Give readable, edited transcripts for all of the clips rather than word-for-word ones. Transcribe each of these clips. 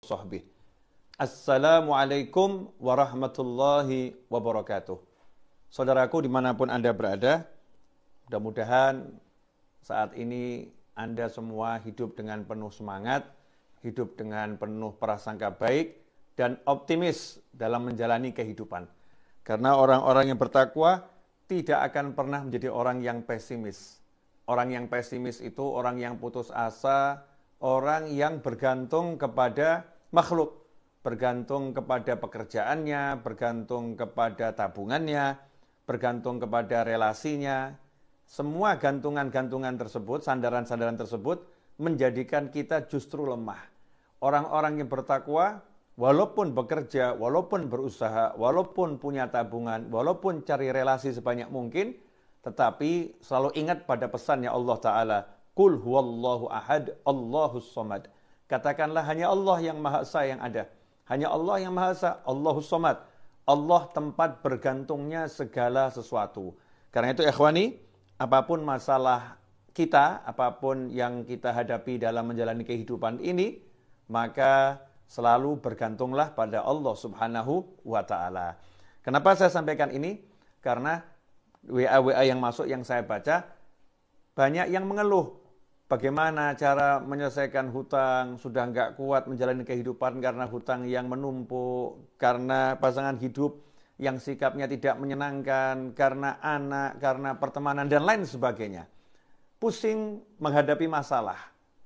sahbihi. Assalamualaikum warahmatullahi wabarakatuh. Saudaraku dimanapun Anda berada, mudah-mudahan saat ini Anda semua hidup dengan penuh semangat, hidup dengan penuh prasangka baik, dan optimis dalam menjalani kehidupan. Karena orang-orang yang bertakwa tidak akan pernah menjadi orang yang pesimis. Orang yang pesimis itu orang yang putus asa, orang yang bergantung kepada makhluk, bergantung kepada pekerjaannya, bergantung kepada tabungannya, bergantung kepada relasinya. Semua gantungan-gantungan tersebut, sandaran-sandaran tersebut menjadikan kita justru lemah. Orang-orang yang bertakwa, walaupun bekerja, walaupun berusaha, walaupun punya tabungan, walaupun cari relasi sebanyak mungkin, tetapi selalu ingat pada pesannya Allah Ta'ala, Qul huwallahu ahad, Allahus somad. Katakanlah hanya Allah yang Maha Esa yang ada. Hanya Allah yang Maha Esa, Allahus somad. Allah tempat bergantungnya segala sesuatu. Karena itu ikhwani, apapun masalah kita, apapun yang kita hadapi dalam menjalani kehidupan ini, maka selalu bergantunglah pada Allah Subhanahu wa Ta'ala. Kenapa saya sampaikan ini? Karena WA-WA yang masuk yang saya baca, banyak yang mengeluh. Bagaimana cara menyelesaikan hutang, sudah nggak kuat menjalani kehidupan karena hutang yang menumpuk, karena pasangan hidup yang sikapnya tidak menyenangkan, karena anak, karena pertemanan, dan lain sebagainya. Pusing menghadapi masalah,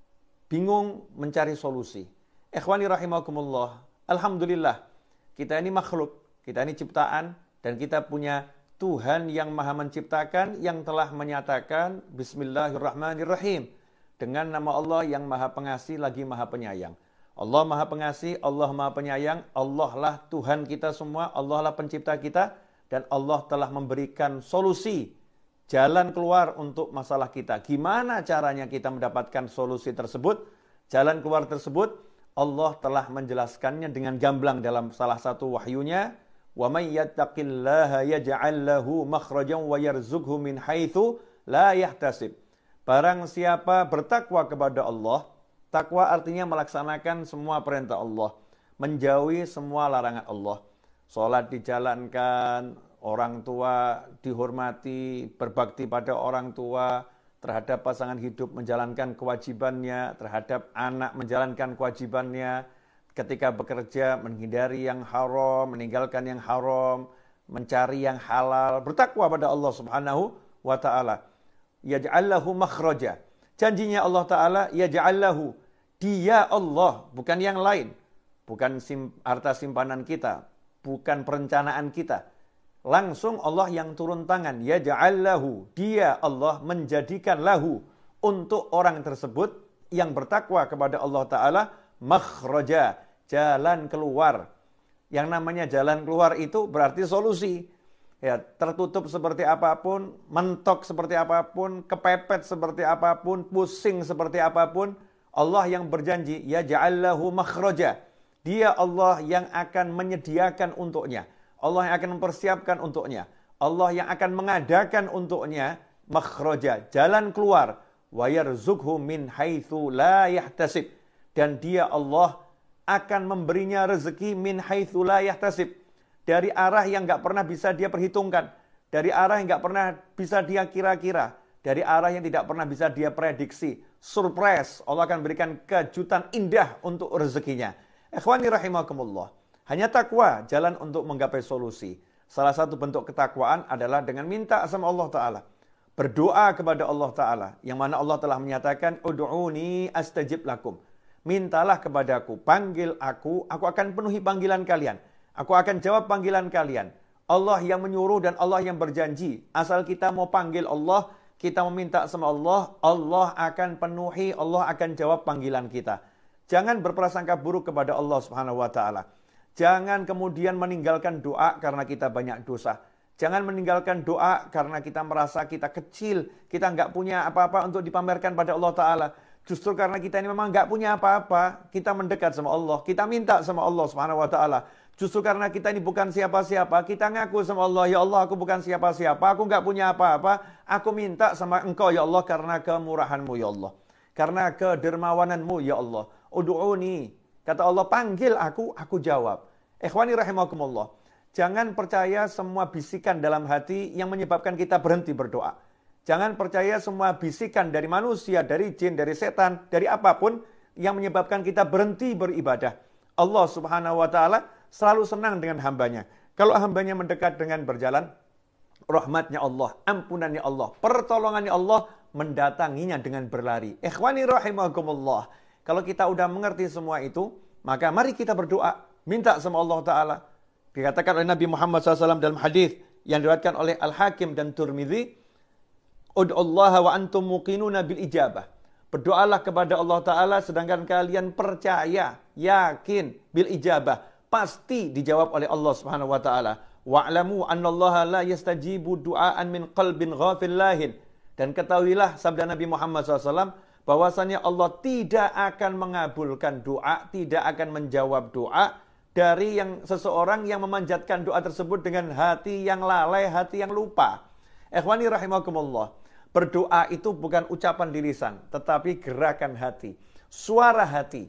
bingung mencari solusi. Ikhwani rahimakumullah, alhamdulillah, kita ini makhluk, kita ini ciptaan, dan kita punya Tuhan yang maha menciptakan, yang telah menyatakan Bismillahirrahmanirrahim, dengan nama Allah yang maha pengasih lagi maha penyayang. Allah maha pengasih, Allah maha penyayang, Allah lah Tuhan kita semua, Allah lah pencipta kita, dan Allah telah memberikan solusi, jalan keluar untuk masalah kita. Gimana caranya kita mendapatkan solusi tersebut? Jalan keluar tersebut, Allah telah menjelaskannya dengan gamblang dalam salah satu wahyunya, wa may yattaqillaha yaj'al lahu makhrajan wa yarzuqhu min haitsu la yahtasib. Barang siapa bertakwa kepada Allah, takwa artinya melaksanakan semua perintah Allah, menjauhi semua larangan Allah. Salat dijalankan, orang tua dihormati, berbakti pada orang tua, terhadap pasangan hidup menjalankan kewajibannya, terhadap anak menjalankan kewajibannya, ketika bekerja menghindari yang haram, meninggalkan yang haram, mencari yang halal, bertakwa pada Allah Subhanahu wa Ta'ala. Yaj'allahu makhraja. Janjinya Allah Ta'ala, yaj'allahu. Dia Allah, bukan yang lain. Bukan harta simpanan kita, bukan perencanaan kita. Langsung Allah yang turun tangan, yaj'allahu. Dia Allah menjadikan lahu untuk orang tersebut yang bertakwa kepada Allah Ta'ala, makhraja, jalan keluar. Yang namanya jalan keluar itu berarti solusi. Ya, tertutup seperti apapun, mentok seperti apapun, kepepet seperti apapun, pusing seperti apapun, Allah yang berjanji, ya ja'allahu makhraja. Dia Allah yang akan menyediakan untuknya. Allah yang akan mempersiapkan untuknya. Allah yang akan mengadakan untuknya makhraja, jalan keluar. Wa yarzuqhu min haitsu la yahtasib. Dan dia Allah akan memberinya rezeki min haitsu la yahtasib. Dari arah yang nggak pernah bisa dia perhitungkan, dari arah yang nggak pernah bisa dia kira-kira, dari arah yang tidak pernah bisa dia prediksi. Surprise, Allah akan berikan kejutan indah untuk rezekinya. Ikhwani rahimakumullah, hanya takwa jalan untuk menggapai solusi. Salah satu bentuk ketakwaan adalah dengan minta sama Allah Ta'ala. Berdoa kepada Allah Ta'ala, yang mana Allah telah menyatakan, Udu'uni astajib lakum. Mintalah kepadaku, panggil aku akan penuhi panggilan kalian. Aku akan jawab panggilan kalian. Allah yang menyuruh dan Allah yang berjanji. Asal kita mau panggil Allah, kita meminta sama Allah, Allah akan penuhi, Allah akan jawab panggilan kita. Jangan berprasangka buruk kepada Allah Subhanahu wa Ta'ala. Jangan kemudian meninggalkan doa karena kita banyak dosa. Jangan meninggalkan doa karena kita merasa kita kecil, kita nggak punya apa-apa untuk dipamerkan pada Allah Ta'ala. Justru karena kita ini memang nggak punya apa-apa, kita mendekat sama Allah, kita minta sama Allah Subhanahu wa Ta'ala. Justru karena kita ini bukan siapa-siapa, kita ngaku sama Allah, ya Allah aku bukan siapa-siapa, aku nggak punya apa-apa, aku minta sama Engkau ya Allah karena kemurahan-Mu ya Allah. Karena kedermawananmu ya Allah. Udu'uni, Kata Allah, panggil aku jawab. Ikhwani rahimakumullah. Jangan percaya semua bisikan dalam hati yang menyebabkan kita berhenti berdoa. Jangan percaya semua bisikan dari manusia, dari jin, dari setan, dari apapun yang menyebabkan kita berhenti beribadah. Allah subhanahu wa ta'ala selalu senang dengan hambanya. Kalau hambanya mendekat dengan berjalan, rahmatnya Allah, ampunannya Allah, pertolongannya Allah mendatanginya dengan berlari. Ikhwani rahimakumullah. Kalau kita udah mengerti semua itu, maka mari kita berdoa. Minta sama Allah Ta'ala. Dikatakan oleh Nabi Muhammad SAW dalam hadis yang diriwayatkan oleh Al-Hakim dan Tirmidzi, Ud'ullaha wa antum muqinuna bil ijabah. Berdoalah kepada Allah Ta'ala sedangkan kalian percaya, yakin bil ijabah. Pasti dijawab oleh Allah Subhanahu wa Ta'ala. Wa'lamu annallaha la yastajibu du'aan min qalbin ghafil lahin. Dan ketahuilah sabda Nabi Muhammad SAW, bahwasanya Allah tidak akan mengabulkan doa, tidak akan menjawab doa dari seseorang yang memanjatkan doa tersebut dengan hati yang lalai, hati yang lupa. Ikhwani rahimakumullah. Berdoa itu bukan ucapan di lisan, tetapi gerakan hati, suara hati.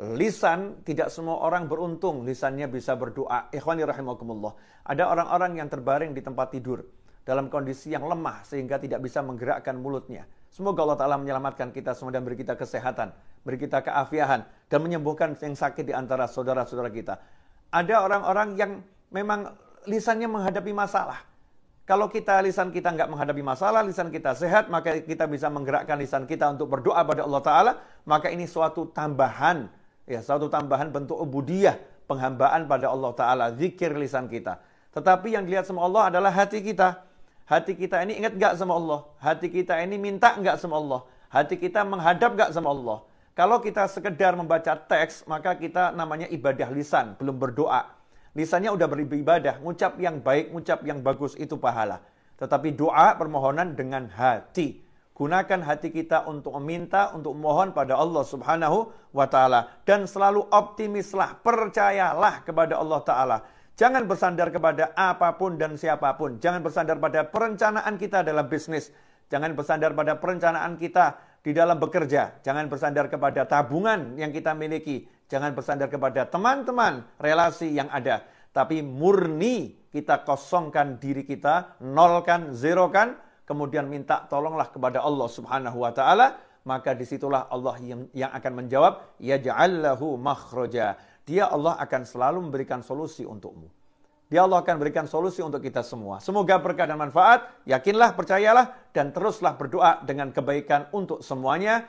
Lisan, tidak semua orang beruntung lisannya bisa berdoa. Ikhwani rahimakumullah. Ada orang-orang yang terbaring di tempat tidur dalam kondisi yang lemah sehingga tidak bisa menggerakkan mulutnya. Semoga Allah Ta'ala menyelamatkan kita semua dan beri kita kesehatan, beri kita keafiahan, dan menyembuhkan yang sakit di antara saudara-saudara kita. Ada orang-orang yang memang lisannya menghadapi masalah. Kalau lisan kita nggak menghadapi masalah, lisan kita sehat, maka kita bisa menggerakkan lisan kita untuk berdoa pada Allah Ta'ala. Maka ini suatu tambahan, suatu tambahan bentuk ubudiyah, penghambaan pada Allah Ta'ala, zikir lisan kita. Tetapi yang dilihat sama Allah adalah hati kita. Hati kita ini ingat nggak sama Allah? Hati kita ini minta nggak sama Allah? Hati kita menghadap nggak sama Allah? Kalau kita sekedar membaca teks, maka kita namanya ibadah lisan, belum berdoa. Lisannya udah beribadah, ngucap yang baik, ngucap yang bagus, itu pahala. Tetapi doa, permohonan dengan hati. Gunakan hati kita untuk meminta, untuk memohon pada Allah Subhanahu wa Ta'ala. Dan selalu optimislah, percayalah kepada Allah Ta'ala. Jangan bersandar kepada apapun dan siapapun. Jangan bersandar pada perencanaan kita dalam bisnis. Jangan bersandar pada perencanaan kita di dalam bekerja. Jangan bersandar kepada tabungan yang kita miliki. Jangan bersandar kepada teman-teman, relasi yang ada. Tapi murni kita kosongkan diri kita, nolkan, zerokan. Kemudian minta tolonglah kepada Allah Subhanahu wa Ta'ala. Maka disitulah Allah yang akan menjawab, yaj'allahu makhraja. Dia Allah akan selalu memberikan solusi untukmu. Dia Allah akan berikan solusi untuk kita semua. Semoga berkah dan manfaat. Yakinlah, percayalah, dan teruslah berdoa dengan kebaikan untuk semuanya.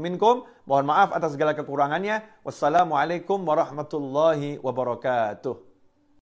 Mohon maaf atas segala kekurangannya. Wassalamualaikum warahmatullahi wabarakatuh.